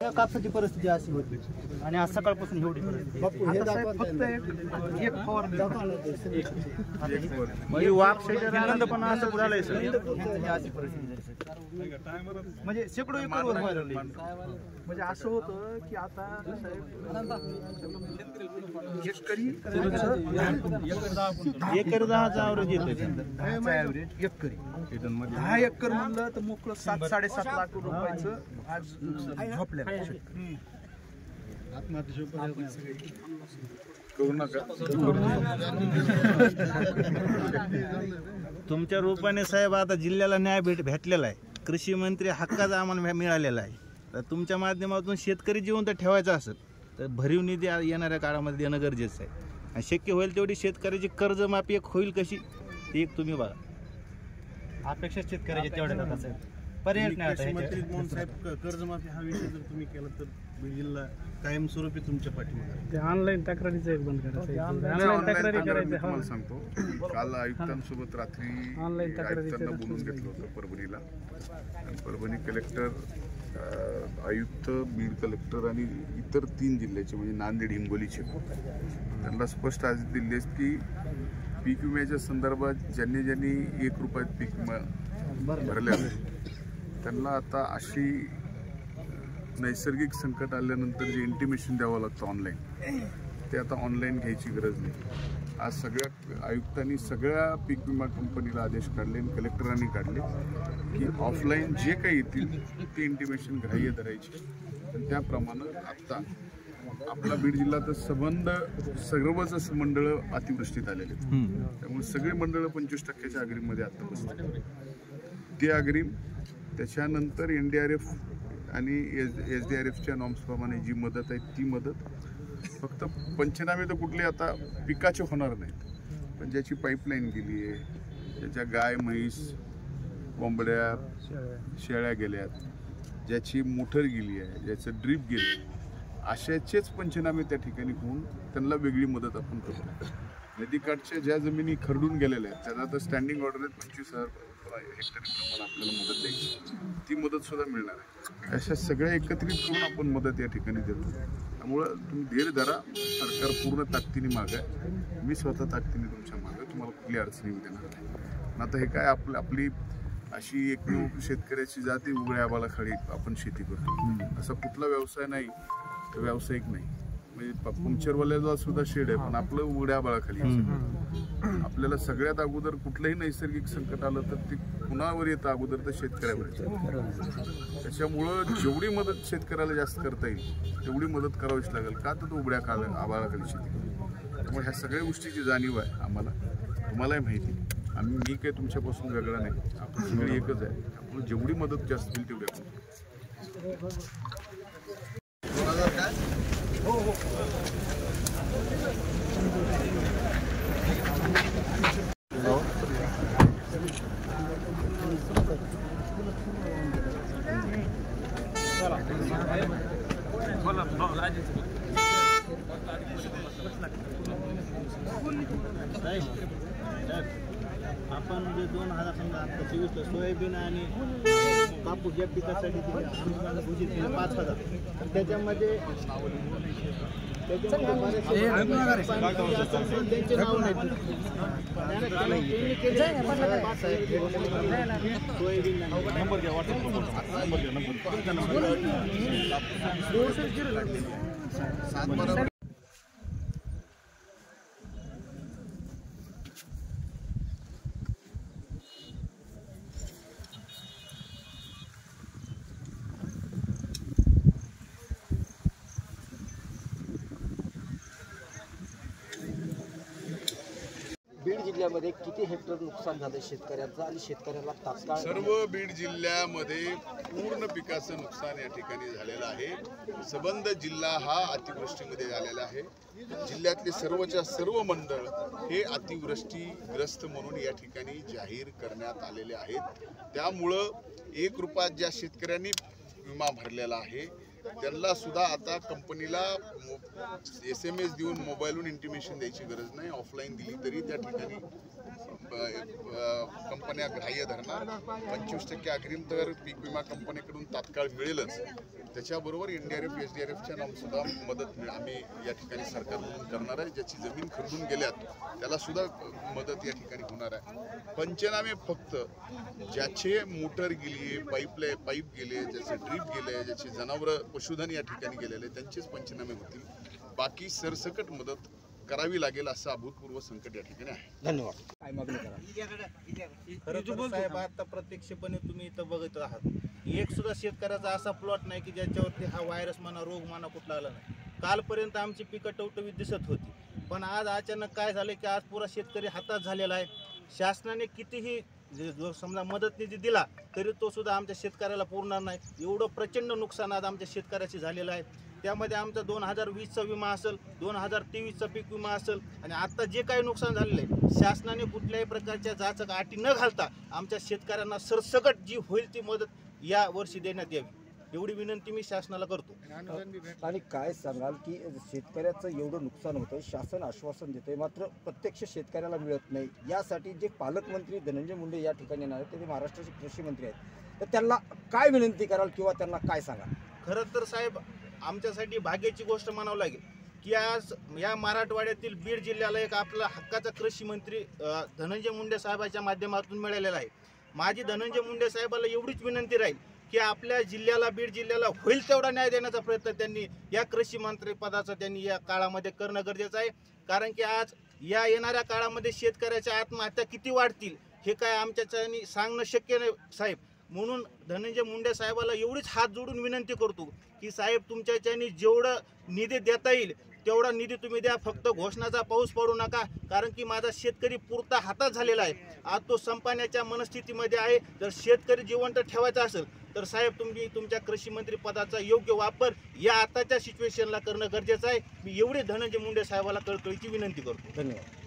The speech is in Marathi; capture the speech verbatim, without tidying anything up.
कापसाची परिस्थिती अशी होती आणि आज सकाळपासून एवढी परिस्थिती एक फवारणी म्हणजे वाप शेटर आनंद पण असं बुडालंय सर अशी परिस्थिती म्हणजे शेकडो एकरवर व्हायला लागली म्हणजे असं होतं की आता शेतकरी एकर दहाचा ॲव्हरेज येतोय एकरी दहा एकर म्हणलं तर मोकळं सात साडेसात लाख रुपयाचं आज झोपल्या करू नका तुमच्या रूपाने साहेब आता जिल्ह्याला न्याय भेट भेटलेला आहे कृषी मंत्री हक्काचा आम्हाला मिळालेला आहे तर तुमच्या माध्यमातून शेतकरी जिवंत ठेवायचा असेल तर भरीव निधी येणाऱ्या काळामध्ये देणं गरजेचं आहे आणि शक्य होईल तेवढी शेतकऱ्याची कर्जमाफी एक होईल कशी ती एक तुम्ही बघा अपेक्षा शेतकऱ्याची तेवढ्या पर्याय नाही मंत्री मोहन साहेब कर्जमाफी हा विषय जर तुम्ही केला तर बीड जिल्हा कायमस्वरूपी तुमच्या पाठीमागे ऑनलाईन तक्रारीचं एक बंद तुम्हाला सांगतो काल आयुक्तांसोबत रात्री ऑनलाईन आयुक्तांना बोलून घेतलं होतं परभणीला आणि परभणी कलेक्टर आयुक्त बीड कलेक्टर आणि इतर तीन जिल्ह्याचे म्हणजे नांदेड हिंगोलीचे त्यांना स्पष्ट आज दिले की पीक विम्याच्या संदर्भात ज्यांनी ज्यांनी एक रुपयात पीक विमा भरले त्यांना आता अशी नैसर्गिक संकट आल्यानंतर जे इंटिमेशन द्यावं लागतं ऑनलाईन ते आता ऑनलाईन घ्यायची गरज नाही आज सगळ्या आयुक्तांनी सगळ्या पीक विमा कंपनीला आदेश काढले आणि कलेक्टरांनी काढले की ऑफलाईन जे काही येतील ते इंटिमेशन ग्राह्य धरायचे आणि त्याप्रमाणे आत्ता आपला बीड जिल्हा तर संबंध सर्वच मंडळं अतिवृष्टीत आलेले त्यामुळे सगळी मंडळं पंचवीस टक्क्याच्या अग्रीममध्ये आत्ता बसतात ते अग्रीम त्याच्यानंतर एन डी आर एफ आणि एस एस डी आर एफच्या नॉर्म्सप्रमाणे जी मदत आहे ती मदत फक्त पंचनामे तर कुठले आता पिकाचे होणार नाहीत पण ज्याची पाईपलाईन गेली आहे ज्याच्या गाय म्हैस कोंबड्या शेळ्या गेल्यात ज्याची मोटर गेली आहे ज्याचं ड्रीप गेली अशाचेच पंचनामे त्या ठिकाणी होऊन त्यांना वेगळी मदत आपण करतो नदीकाठच्या ज्या जमिनी खरडून गेलेल्या आहेत त्यांना तर स्टँडिंग ऑर्डर आहेत पंचवीस हजार हेक्टरप्रमाणे आपल्याला मदत द्यायची ती मदत सुद्धा मिळणार आहे अशा सगळ्या एकत्रित करून आपण मदत या ठिकाणी देतो त्यामुळं तुम्ही धीर धरा सरकार पूर्ण ताकदीने मागं आहे मी स्वतः ताकदीने तुमच्या मागं तुम्हाला कुठली अडचणी देणार नाही आता हे काय आपलं आपली अशी एक शेतकऱ्याची जाती उघड्या आबाळाखाली आपण शेती करतो असा कुठला व्यवसाय नाही तर व्यावसायिक नाही म्हणजे पंक्चरवाल्याचा सुद्धा शेड आहे पण आपलं उघड्या आबाळाखाली आपल्याला सगळ्यात अगोदर कुठलंही नैसर्गिक संकट आलं तर ते कुणावर येतं अगोदर तर शेतकऱ्यावर येतं त्याच्यामुळं जेवढी मदत शेतकऱ्याला जास्त करता येईल तेवढी मदत करावीच लागेल का तर तो उघड्या काळ आबाळाखाली शेती त्यामुळे ह्या सगळ्या गोष्टीची जाणीव आहे आम्हाला तुम्हालाही माहिती आम्ही मी काही तुमच्यापासून वेगळा नाही आपण सगळी एकच आहे त्यामुळे जेवढी मदत जास्त होईल तेवढी आपण हो हो आपण जे दोन हजार समजा आता चोवीस सोयाबीन आणि कापूस या पिकासाठी घोषित केलं पाच हजार तर त्याच्यामध्ये त्यांचे नाव नाही सोयाबीन बीड जिल्ह्यामध्ये किती हेक्टर नुकसान झालं शेतकऱ्यांचं आणि शेतकऱ्याला तात्काळ सर्व बीड जिल्ह्यामध्ये पूर्ण पिकाचं नुकसान या ठिकाणी झालेलं आहे संबंध जिल्हा हा अतिवृष्टीमध्ये झालेला आहे जिल्ह्यातले सर्वच्या सर्व मंडळ हे अतिवृष्टीग्रस्त म्हणून या ठिकाणी जाहीर करण्यात आलेले आहेत त्यामुळं एक रुपयात ज्या शेतकऱ्यांनी विमा भरलेला आहे त्यांना सुद्धा आता कंपनीला एस एम एस देऊन मोबाईलवरून इंटिमेशन द्यायची गरज नाही ऑफलाईन दिली तरी त्या ठिकाणी कंपन्या ग्राह्य धरणार पंचवीस टक्के अग्रिम तर पीक विमा कंपनीकडून तात्काळ मिळेलच त्याच्याबरोबर N D R F S D R एफच्या नाम सुद्धा मदत मिळ- आम्ही या ठिकाणी सरकार म्हणून करणार आहे. ज्याची जमीन खरडून गेल्यात त्याला सुद्धा मदत या ठिकाणी होणार आहे. पंचनामे फक्त ज्याचे मोटर गेली, पाईपले पाईप गेले, ज्याचे ड्रीप गेले, ज्याचे जनावरं पशुधन या ठिकाणी गेलेले त्यांचेच पंचनामे होतील. बाकी सरसकट मदत करावी लागेल असं अभूतपूर्व संकट या ठिकाणी आहे. धन्यवाद. काय मागणी करा? खरं तर साहेब आता प्रत्यक्षपणे तुम्ही इथं बघत आहात, एक सुद्धा शेतकऱ्याचा असा प्लॉट नाही की ज्याच्यावरती हा व्हायरस म्हणा, रोग म्हणा कुठला आला नाही. कालपर्यंत आमची पिकं टवटवीत दिसत होती, पण आज अचानक काय झालं की आज पुरा शेतकरी हातात झालेला आहे. शासनाने कितीही जे- जो समजा मदत निधी दिला तरी तो सुद्धा आमच्या शेतकऱ्याला पुरणार नाही. एवढं प्रचंड नुकसान आज आमच्या शेतकऱ्याचे झालेलं आहे. त्यामध्ये आमचा दोन हजार वीसचा विमा असेल, दोन हजार तेवीसचा पीक विमा असेल, आणि आता जे काही नुकसान झालेलं आहे शासनाने कुठल्याही प्रकारच्या जाचक अटी न घालता आमच्या शेतकऱ्यांना सरसकट जी होईल ती मदत या वर्षी देण्यात यावी, एवढी विनंती मी शासनाला करतो. आणि काय सांगाल की शेतकऱ्याचं एवढं नुकसान होतं, शासन आश्वासन देते मात्र प्रत्यक्ष शेतकऱ्याला मिळत नाही. यासाठी जे पालकमंत्री धनंजय मुंडे या ठिकाणी येणार आहेत ते महाराष्ट्राचे कृषी मंत्री आहेत, तर त्यांना काय विनंती कराल किंवा त्यांना काय सांगाल? खरं तर साहेब आमच्यासाठी भाग्याची गोष्ट म्हणावं लागेल की आज या मराठवाड्यातील बीड जिल्ह्याला एक आपला हक्काचा कृषी मंत्री अ, धनंजय मुंडे साहेबांच्या माध्यमातून मिळालेला आहे. माझी धनंजय मुंडे साहेबाला एवढीच विनंती राहील की आपल्या जिल्ह्याला, बीड जिल्ह्याला होईल तेवढा न्याय देण्याचा प्रयत्न त्यांनी या कृषी मंत्री पदाचा त्यांनी या काळामध्ये करणं गरजेचं आहे. कारण की आज या येणाऱ्या काळामध्ये शेतकऱ्याच्या आत्महत्या किती वाढतील हे काय आमच्याच्यानी सांगणं शक्य नाही साहेब. म्हणून धनंजय मुंडे साहेबाला एवढीच हात जोडून विनंती करतो की साहेब तुमच्याच्यानी जेवढं निधी देता येईल तेवढा निधी तुम्ही द्या, फक्त घोषणाचा पाऊस पडू नका. कारण की माझा शेतकरी पुरता हातात झालेला आहे, आज तो संपण्याच्या मनस्थितीमध्ये आहे. जर शेतकरी जिवंत ठेवायचा असेल तर साहेब तुम्ही तुमच्या कृषी मंत्री पदाचा योग्य वापर या आताच्या सिच्युएशनला करणं गरजेचं आहे. मी एवढी धनंजय मुंडे साहेबाला कळकळीची विनंती करतो. धन्यवाद.